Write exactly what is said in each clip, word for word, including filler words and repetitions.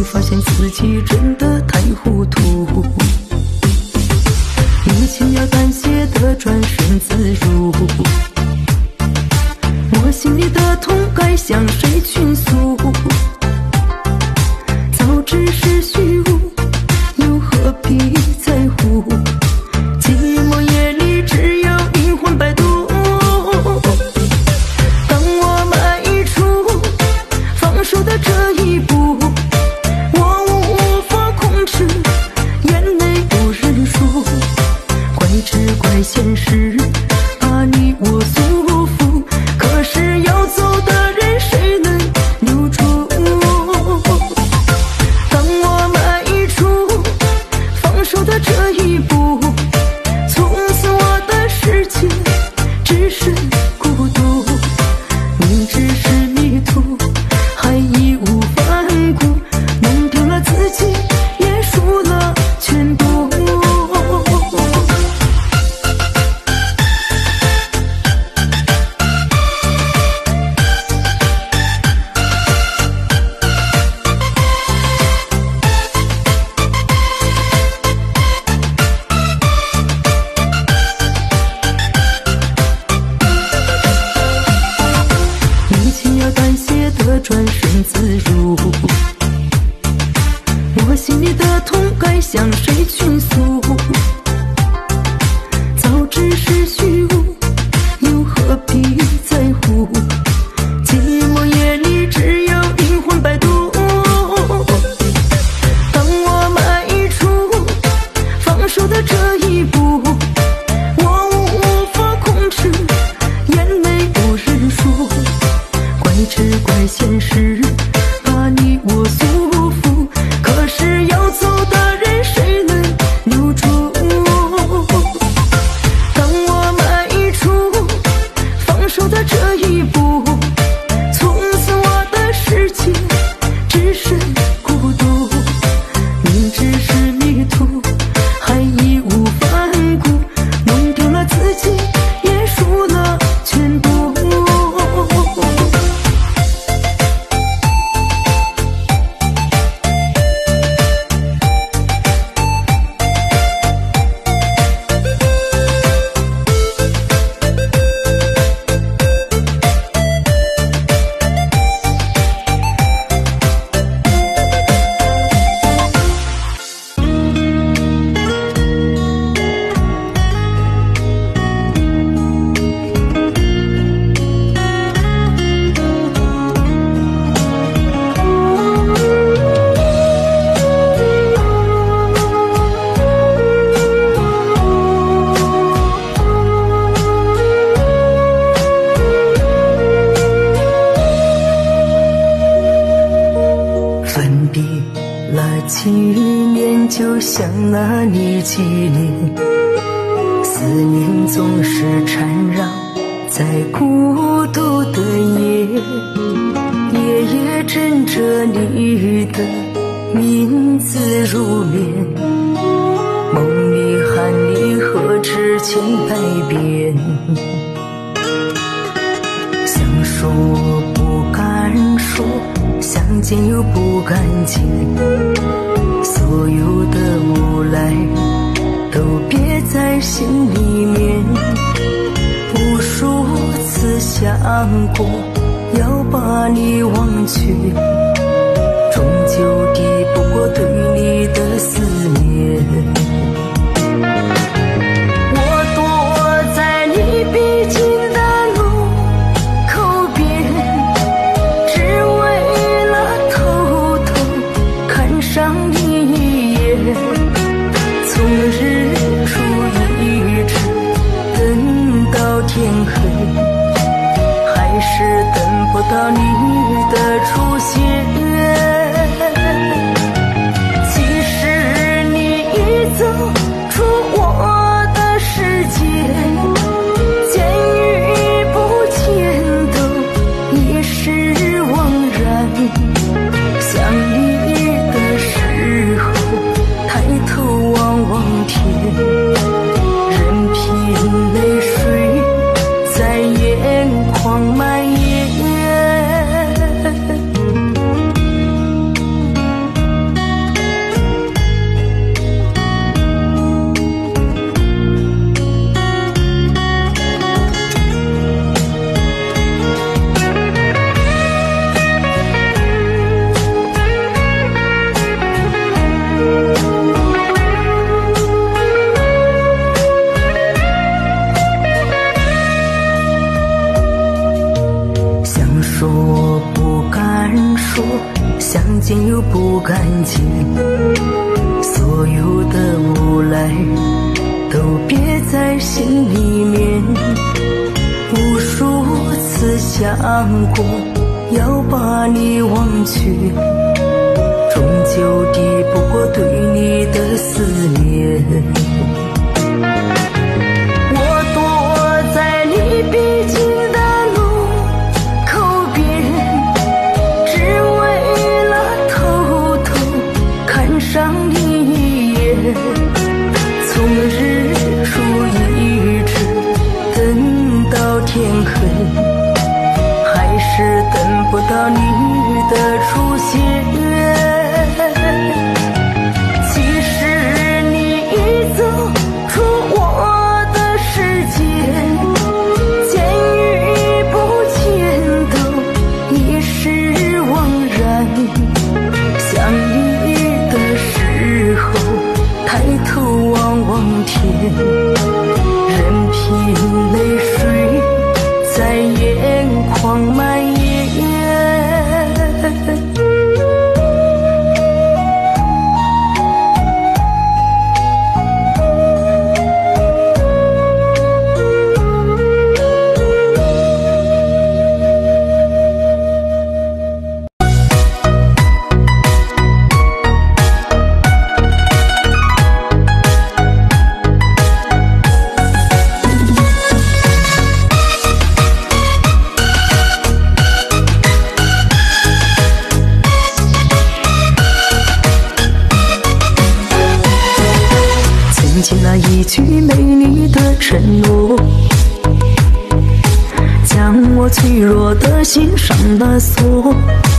发现自己真的太糊涂。一切要感谢的转身自如，我心里的痛该向谁倾诉？早知是虚无，又何必在乎？寂寞夜里只有灵魂摆渡。当我迈出放手的这一步，我无法控制眼泪不认输，怪只怪现实把你我束缚，可是要走的人谁能留住？当我迈出放手的这一步，从此我的世界只剩孤独，明知是迷途还义无反顾，弄丢了自己也输了全部。一切要感谢的转身自如，我心里的痛该向谁倾诉？早知是虚无，又何必在乎？寂寞夜里只有灵魂摆渡。当我迈出放手的这一步，我无法控制眼泪不认输，怪只怪现实把你我束缚，可是要走的人谁能留住？当我迈出放手的这一步，从此我的世界只剩孤独，明知是迷途还义无反顾，弄丢了自己也输了全部。分别了几年，就像那年纪年，思念总是缠绕在孤独的夜，夜夜枕着你的名字入眠，梦里喊你何止千百遍，想说我不敢说，想见又不敢见，所有的无奈都憋在心里面，无数次想过要把你忘却，终究抵不过对你的思念。我躲在你必经的路口边，只为了偷偷看上你一眼，从日出一直等到天黑，还是等不到你的出现。其实你已走出我的世界，见与不见都已是枉然。想你的时候，抬头望望天，任凭泪水在眼眶蔓延。 相见又不敢见，所有的无奈都憋在心里面。无数次想过要把你忘却，终究抵不过对你的思念。我躲在你必经的路口边，只为了偷偷看上你一眼。从日出一直等到天黑，还是等不到你的出现。其实你已走出我的世界，见与不见都已是枉然。想你的时候抬头望望天，任凭泪水在眼眶蔓延。那一句美丽的承诺，将我脆弱的心上了锁。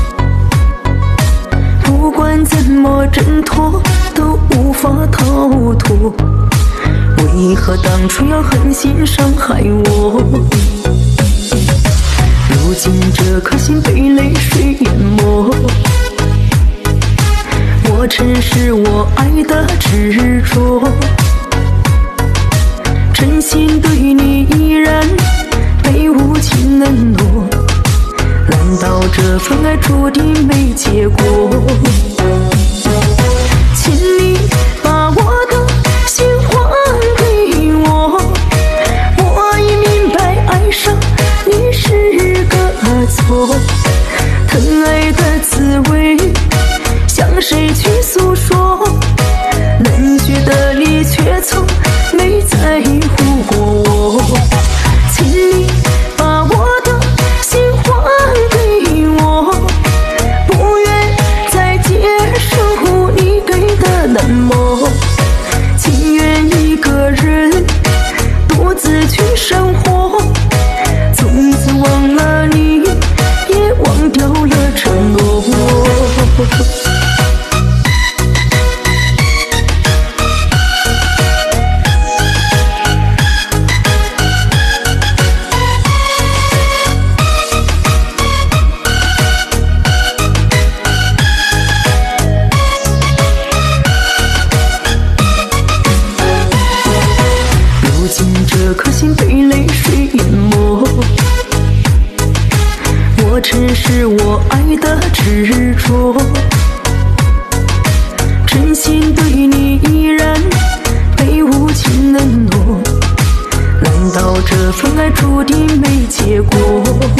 不管怎么挣脱，都无法逃脱。为何当初要狠心伤害我？如今这颗心被泪水淹没。我承认我爱的执着，真心对你依然被无情冷落，难道这份爱注定没结果？请你把我的心还给我，我已明白爱上你是个错，疼爱的滋味向谁去诉说？冷血的你却从没在乎过我，请你把我的心还给我，不愿再接受你给的冷漠，情愿一个人独自去生活，从此忘了你，也忘掉了承诺。这颗心被泪水淹没，我承认我爱的执着，真心对你依然被无情冷落，难道这份爱注定没结果？